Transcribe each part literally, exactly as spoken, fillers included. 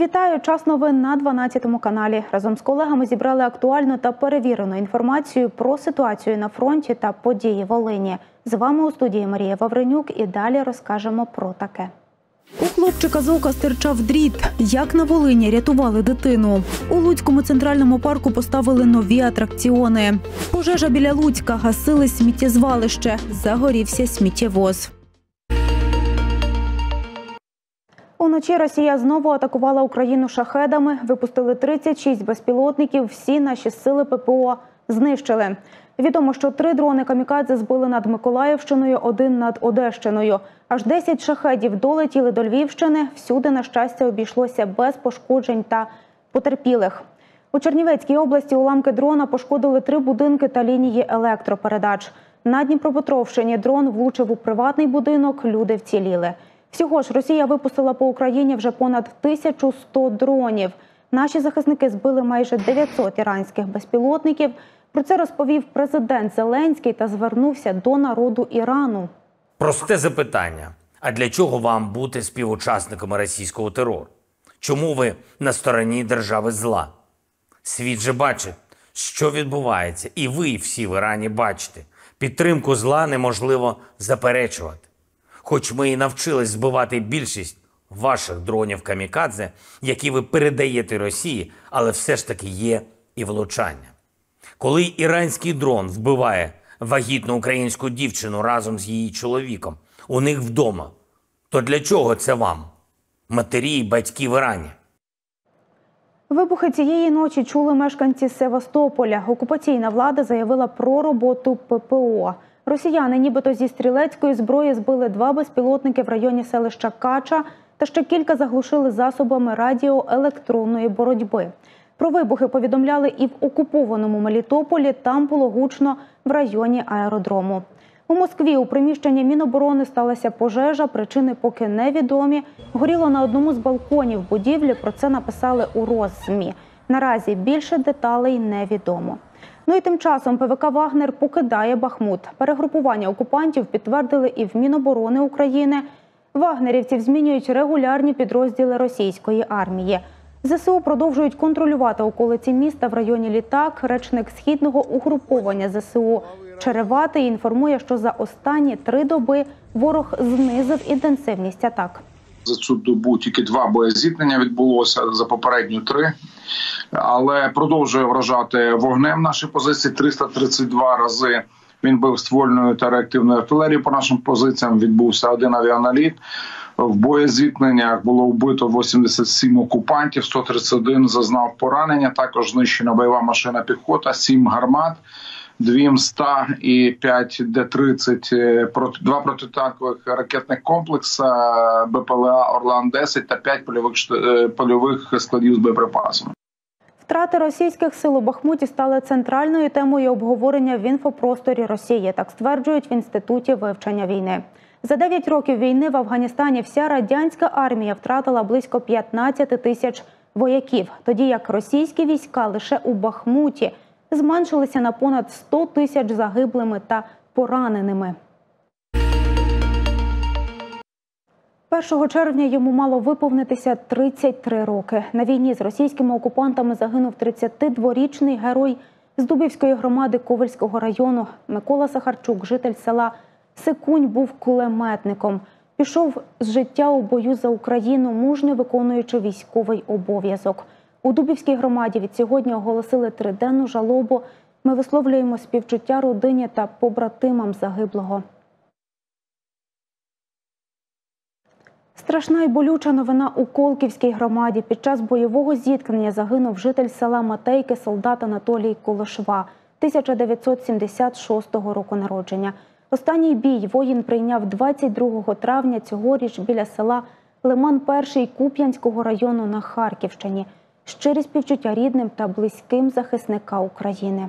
Вітаю! Час новин на дванадцятому каналі. Разом з колегами зібрали актуальну та перевірену інформацію про ситуацію на фронті та події Волині. З вами у студії Марія Вавренюк і далі розкажемо про таке. У хлопчика з ока стирчав дріт. Як на Волині рятували дитину. У Луцькому центральному парку поставили нові атракціони. Пожежа біля Луцька, гасили сміттєзвалище. Загорівся сміттєвоз. Уночі Росія знову атакувала Україну шахедами. Випустили тридцять шість безпілотників, всі наші сили ППО знищили. Відомо, що три дрони камікадзе збили над Миколаївщиною, один над Одещиною. Аж десять шахедів долетіли до Львівщини. Всюди, на щастя, обійшлося без пошкоджень та потерпілих. У Чернівецькій області уламки дрона пошкодили три будинки та лінії електропередач. На Дніпропетровщині дрон влучив у приватний будинок, люди вціліли. Всього ж Росія випустила по Україні вже понад тисячу сто дронів. Наші захисники збили майже дев'ятсот іранських безпілотників. Про це розповів президент Зеленський та звернувся до народу Ірану. Просте запитання. А для чого вам бути співучасниками російського терору? Чому ви на стороні держави зла? Світ же бачить, що відбувається. І ви всі в Ірані бачите. Підтримку зла неможливо заперечувати. Хоч ми і навчились збивати більшість ваших дронів камікадзе, які ви передаєте Росії, але все ж таки є і влучання. Коли іранський дрон вбиває вагітну українську дівчину разом з її чоловіком у них вдома, то для чого це вам, матері і батьки в Ірані? Вибухи цієї ночі чули мешканці Севастополя. Окупаційна влада заявила про роботу ППО. Росіяни нібито зі стрілецької зброї збили два безпілотники в районі селища Кача та ще кілька заглушили засобами радіоелектронної боротьби. Про вибухи повідомляли і в окупованому Мелітополі, там було гучно в районі аеродрому. У Москві у приміщенні Міноборони сталася пожежа, причини поки невідомі. Горіло на одному з балконів будівлі, про це написали у Росзмі. Наразі більше деталей невідомо. Ну і тим часом ПВК «Вагнер» покидає Бахмут. Перегрупування окупантів підтвердили і в Міноборони України. Вагнерівців змінюють регулярні підрозділи російської армії. ЗСУ продовжують контролювати околиці міста в районі Літак. Речник східного угруповання ЗСУ Череватий інформує, що за останні три доби ворог знизив інтенсивність атак. За цю добу тільки два боєзіткнення відбулося, за попередню три. Але продовжує вражати вогнем наші позиції. триста тридцять два рази він бив ствольною та реактивною артилерією по нашим позиціям. Відбувся один авіаналіт. В боєзіткненнях було вбито вісімдесят сім окупантів, сто тридцять один зазнав поранення. Також знищена бойова машина піхота, сім гармат, дві ем сто і п'ять де тридцять, два протитанкових ракетних комплекси, БПЛА Орлан десять та п'ять польових, польових складів з боєприпасами. Втрати російських сил у Бахмуті стали центральною темою обговорення в інфопросторі Росії, так стверджують в Інституті вивчення війни. За дев'ять років війни в Афганістані вся радянська армія втратила близько п'ятнадцять тисяч вояків, тоді як російські війська лише у Бахмуті зменшилися на понад сто тисяч загиблими та пораненими. першого червня йому мало виповнитися тридцять три роки. На війні з російськими окупантами загинув тридцятидворічний герой з Дубівської громади Ковельського району. Микола Сахарчук, житель села Секунь, був кулеметником. Пішов з життя у бою за Україну, мужньо виконуючи військовий обов'язок. У Дубівській громаді від сьогодні оголосили триденну жалобу. Ми висловлюємо співчуття родині та побратимам загиблого. Страшна і болюча новина у Колківській громаді. Під час бойового зіткнення загинув житель села Матейки солдат Анатолій Колошва, тисяча дев'ятсот сімдесят шостого року народження. Останній бій воїн прийняв двадцять другого травня цьогоріч біля села Лиман-Перший Куп'янського району на Харківщині. Щирі співчуття рідним та близьким захисника України.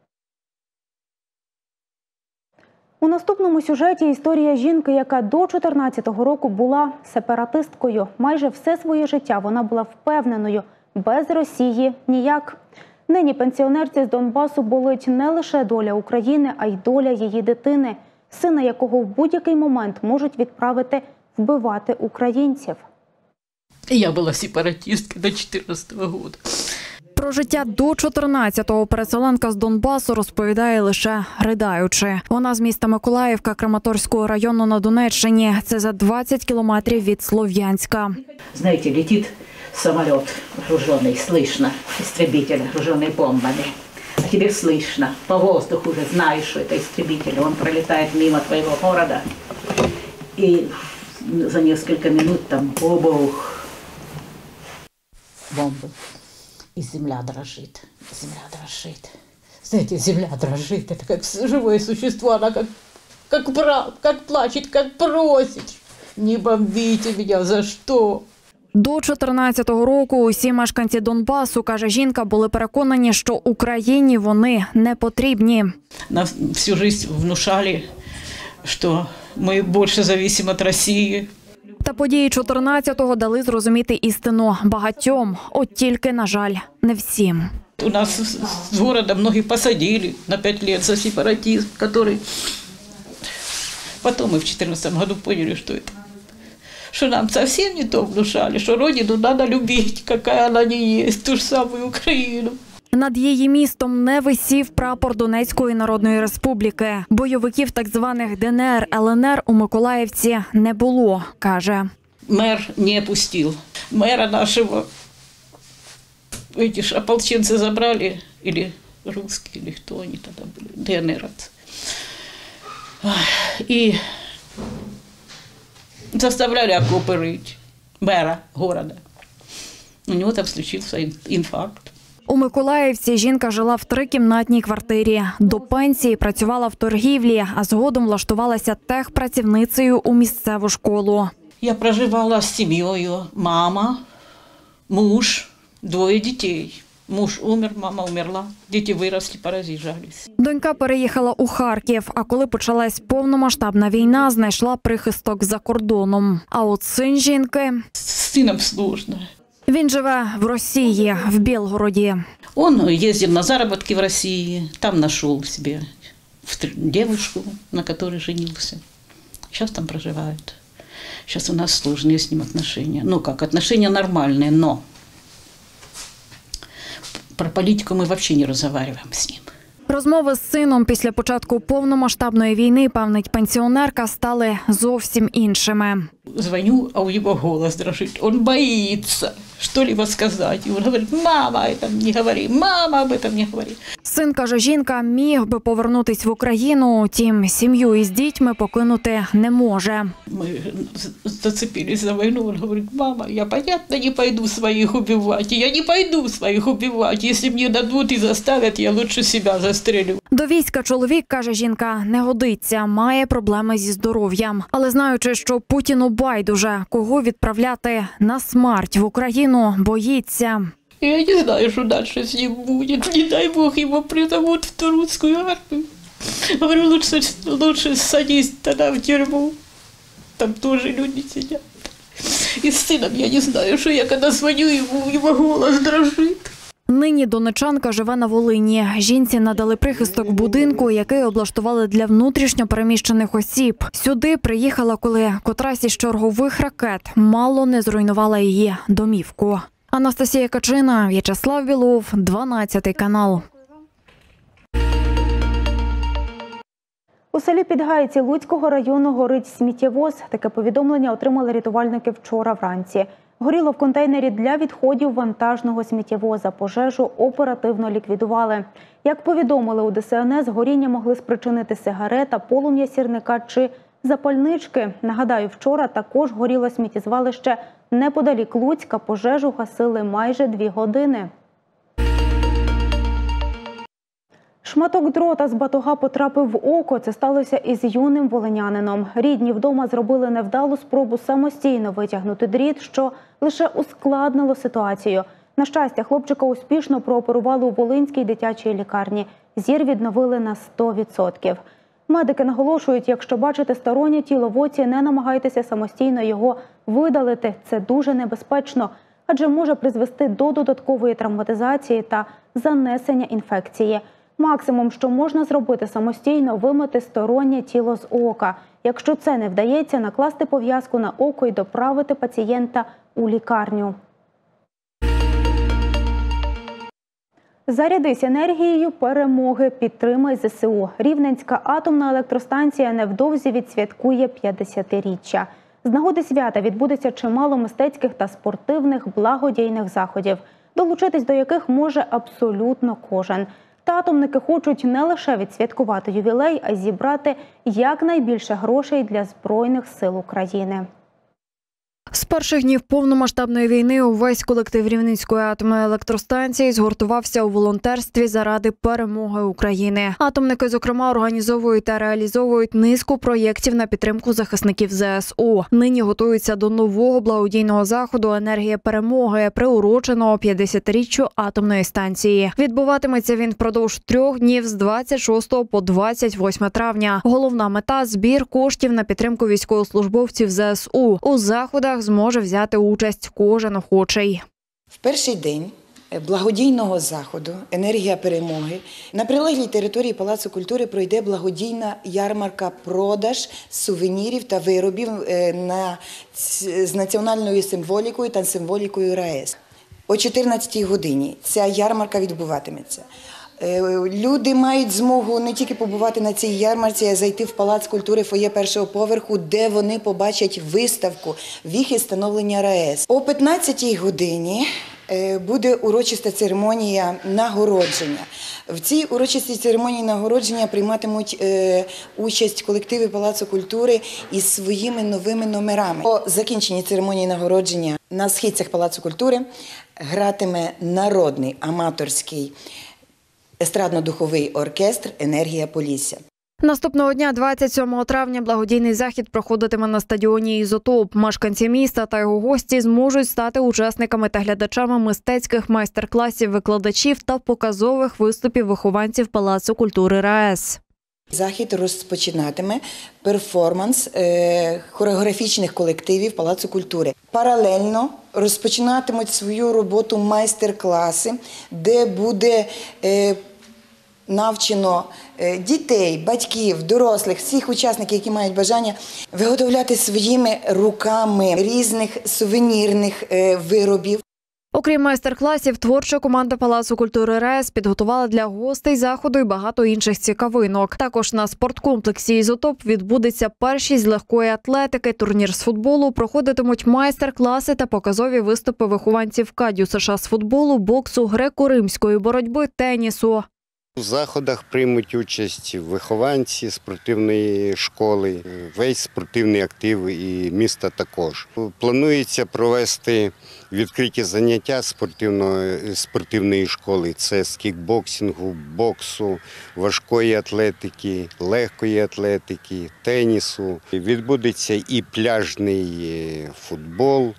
У наступному сюжеті історія жінки, яка до чотирнадцятого року була сепаратисткою. Майже все своє життя вона була впевненою – без Росії ніяк. Нині пенсіонерці з Донбасу болить не лише доля України, а й доля її дитини, сина якого в будь-який момент можуть відправити вбивати українців. Я була сепаратисткою до чотирнадцятого року. Про життя до чотирнадцятого переселенка з Донбасу розповідає лише ridaючи. Вона з міста Миколаївка Краматорського району на Донеччині. Це за двадцять кілометрів від Слов'янська. Знаєте, летить самоліт гружений, слышно, істребитель, гружений бомбами. А тебе слышно, по воздуху уже знаешь, что это истребитель. Он пролетает мимо твоего города, и за несколько минут там бобух, бомбы. И земля дрожит, земля дрожит. Знаете, земля дрожит, это как живое существо, она как, как брат, как плачет, как просит. Не бомбите меня, за что? До чотирнадцятого року усі мешканці Донбасу, каже жінка, були переконані, що Україні вони не потрібні. Нам всю жизнь внушали, що ми більше залежимо від Росії. Та події чотирнадцятого дали зрозуміти істину багатьом, от тільки, на жаль, не всім. У нас з города многих посадили на пять лет за сепаратизм, который потом мы в четырнадцатом году поняли, что это. Что нам совсем не то внушали, что родину надо любить, какая она не есть, ту же самую Украину. Над її містом не висів прапор Донецької Народної Республіки. Бойовиків так званих Д Н Р, Л Н Р у Миколаївці не було, каже. Мэр не пустил. Мэра нашего, эти ж ополченцы забрали, или русские, или кто они тогда были, Д Н Р. И заставляли окопы рыть мэра города. У него там случился инфаркт. У Миколаївці жінка жила в трикімнатній квартирі. До пенсії працювала в торгівлі, а згодом влаштувалася техпрацівницею у місцеву школу. Я проживала з сім'єю, мама, муж, двоє дітей. Муж умер, мама умерла, діти виросли, пороз'їжджались. Донька переїхала у Харків, а коли почалась повномасштабна війна, знайшла прихисток за кордоном. А от син жінки... З сином сложно. Він живе в Росії, в Білгороді. Он ездил на заработки в России, там нашел себе девушку, на которой женился. Сейчас там проживает. Сейчас у нас сложные с ним отношения. Ну как, отношения нормальные, но про политику мы вообще не разговариваем с ним. Розмови з сином після початку повномасштабної війни, певнить пенсіонерка, стали зовсім іншими. Звоню, а у него голос дрожит. Он боится что-либо сказать. И он говорит: мама, об этом не говори, мама, об этом не говори. Син, каже жінка, міг би повернутись в Україну, тім сім'ю із дітьми покинути не може. Мы зацепились за войну, он говорит: мама, я, понятно, не пойду своих убивать, я не пойду своих убивать, если мне дадут и заставят, я лучше себя застрелю. До війська чоловік, каже жінка, не годиться, має проблеми зі здоров'ям. Але знаючи, що Путіну байдуже, кого відправляти на смерть в Україну, боїться. Я не знаю, что дальше с ним будет. Не дай Бог, его призовут в ту русскую армию. Говорю, лучше, лучше садись тогда в тюрьму. Там тоже люди сидят. И с сыном я не знаю, что я когда звоню ему, его голос дрожит. Нині донечанка живе на Волині. Жінці надали прихисток в будинку, який облаштували для внутрішньо переміщених осіб. Сюди приїхала, коли котрась із чергових ракет мало не зруйнувала її домівку. Анастасія Качина, В'ячеслав Білов, дванадцятий канал. У селі Підгайці Луцького району горить сміттєвоз. Таке повідомлення отримали рятувальники вчора вранці. Горіло в контейнері для відходів вантажного сміттєвоза. Пожежу оперативно ліквідували. Як повідомили у Д С Н С, горіння могли спричинити сигарета, полум'я сірника чи запальнички. Нагадаю, вчора також горіло сміттєзвалище неподалік Луцька. Пожежу гасили майже дві години. Шматок дрота з батога потрапив в око. Це сталося із юним волинянином. Рідні вдома зробили невдалу спробу самостійно витягнути дріт, що лише ускладнило ситуацію. На щастя, хлопчика успішно прооперували у Волинській дитячій лікарні. Зір відновили на сто відсотків. Медики наголошують, якщо бачите стороннє тіло в оці, не намагайтеся самостійно його видалити. Це дуже небезпечно, адже може призвести до додаткової травматизації та занесення інфекції. Максимум, що можна зробити самостійно – вимити стороннє тіло з ока. Якщо це не вдається, накласти пов'язку на око і доправити пацієнта у лікарню. Зарядись енергією перемоги, підтримай зе се у. Рівненська атомна електростанція невдовзі відсвяткує п'ятдесятиріччя. З нагоди свята відбудеться чимало мистецьких та спортивних благодійних заходів, долучитись до яких може абсолютно кожен. Та атомники хочуть не лише відсвяткувати ювілей, а й зібрати якнайбільше грошей для Збройних сил України. З перших днів повномасштабної війни увесь колектив Рівненської атомної електростанції згуртувався у волонтерстві заради перемоги України. Атомники, зокрема, організовують та реалізовують низку проєктів на підтримку захисників зе ес у. Нині готуються до нового благодійного заходу «Енергія перемоги», приуроченого п'ятдесятиріччю атомної станції. Відбуватиметься він впродовж трьох днів з двадцять шостого по двадцять восьме травня. Головна мета – збір коштів на підтримку військовослужбовців зе ес у. У заходах зможе взяти участь кожен охочий. В перший день благодійного заходу «Енергія перемоги» на прилеглій території Палацу культури пройде благодійна ярмарка-продаж сувенірів та виробів на, з національною символікою та символікою ра ес. О чотирнадцятій годині ця ярмарка відбуватиметься. Люди мають змогу не тільки побувати на цій ярмарці, а зайти в Палац культури фоє першого поверху, де вони побачать виставку «Віхи становлення ра ес». О п'ятнадцятій годині буде урочиста церемонія нагородження. В цій урочистій церемонії нагородження прийматимуть участь колективи Палацу культури із своїми новими номерами. По закінченні церемонії нагородження на східцях Палацу культури гратиме народний аматорський естрадно-духовий оркестр «Енергія Полісся». Наступного дня, двадцять сьомого травня, благодійний захід проходитиме на стадіоні «Ізотоп». Мешканці міста та його гості зможуть стати учасниками та глядачами мистецьких майстер-класів викладачів та показових виступів вихованців Палацу культури ра ес. Захід розпочинатиме перформанс е, хореографічних колективів Палацу культури. Паралельно розпочинатимуть свою роботу майстер-класи, де буде е, навчено е, дітей, батьків, дорослих, всіх учасників, які мають бажання виготовляти своїми руками різних сувенірних е, виробів. Окрім майстер-класів, творча команда Палацу культури ра ес підготувала для гостей заходу і багато інших цікавинок. Також на спорткомплексі «Ізотоп» відбудеться першість з легкої атлетики, турнір з футболу, проходитимуть майстер-класи та показові виступи вихованців КАДЮ США з футболу, боксу, греко-римської боротьби, тенісу. У заходах приймуть участь вихованці спортивної школи, весь спортивний актив і міста також. Планується провести відкриті заняття спортивної, спортивної школи. Це з кікбоксингу, боксу, важкої атлетики, легкої атлетики, тенісу. Відбудеться і пляжний футбол,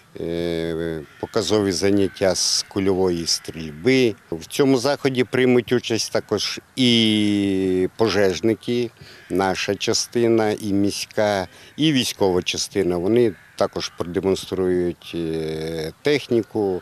показові заняття з кульової стрільби. В цьому заході приймуть участь також і пожежники, наша частина, і міська, і військова частина. Вони також продемонструють техніку,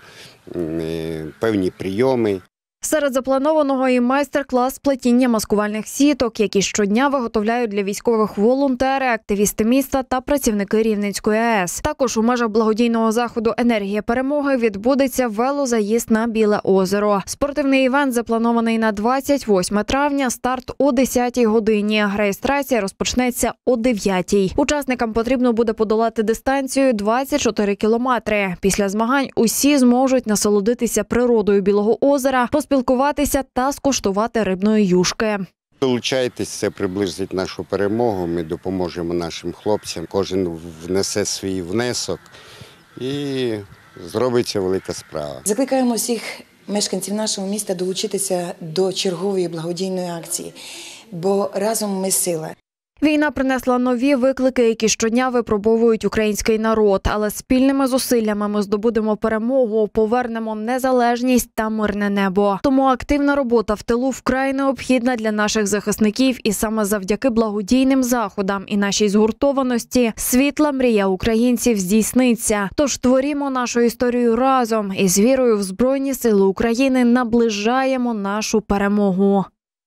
певні прийоми. Серед запланованого і майстер-клас плетіння маскувальних сіток, які щодня виготовляють для військових волонтери, активісти міста та працівники Рівненської а ес. Також у межах благодійного заходу «Енергія перемоги» відбудеться велозаїзд на Біле озеро. Спортивний івент запланований на двадцять восьме травня, старт о десятій годині. Реєстрація розпочнеться о дев'ятій. Учасникам потрібно буде подолати дистанцію двадцять чотири кілометри. Після змагань усі зможуть насолодитися природою Білого озера, поспілкуватися та скуштувати рибної юшки. Долучайтесь, це приблизить нашу перемогу, ми допоможемо нашим хлопцям, кожен внесе свій внесок і зробиться велика справа. Закликаємо всіх мешканців нашого міста долучитися до чергової благодійної акції, бо разом ми сила. Війна принесла нові виклики, які щодня випробовують український народ. Але спільними зусиллями ми здобудемо перемогу, повернемо незалежність та мирне небо. Тому активна робота в тилу вкрай необхідна для наших захисників. І саме завдяки благодійним заходам і нашій згуртованості світла мрія українців здійсниться. Тож творімо нашу історію разом і з вірою в Збройні Сили України наближаємо нашу перемогу.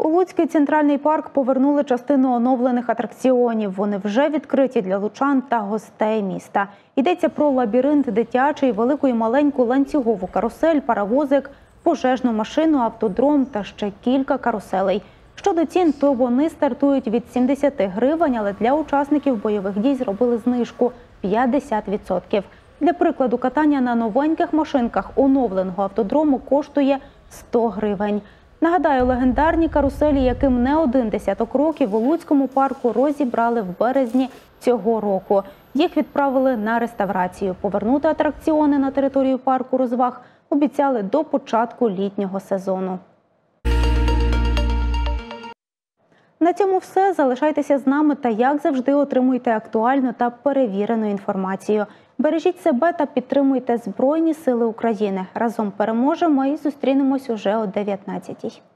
У Луцький центральний парк повернули частину оновлених атракціонів. Вони вже відкриті для лучан та гостей міста. Йдеться про лабіринт дитячий, велику і маленьку ланцюгову карусель, паровозик, пожежну машину, автодром та ще кілька каруселей. Щодо цін, то вони стартують від сімдесяти гривень, але для учасників бойових дій зробили знижку – п'ятдесят відсотків. Для прикладу, катання на новеньких машинках оновленого автодрому коштує сто гривень. Нагадаю, легендарні каруселі, яким не один десяток років, у Луцькому парку розібрали в березні цього року. Їх відправили на реставрацію. Повернути атракціони на територію парку розваг обіцяли до початку літнього сезону. На цьому все. Залишайтеся з нами та, як завжди, отримуйте актуальну та перевірену інформацію. Бережіть себе та підтримуйте Збройні Сили України. Разом переможемо і зустрінемось уже о дев'ятнадцятій.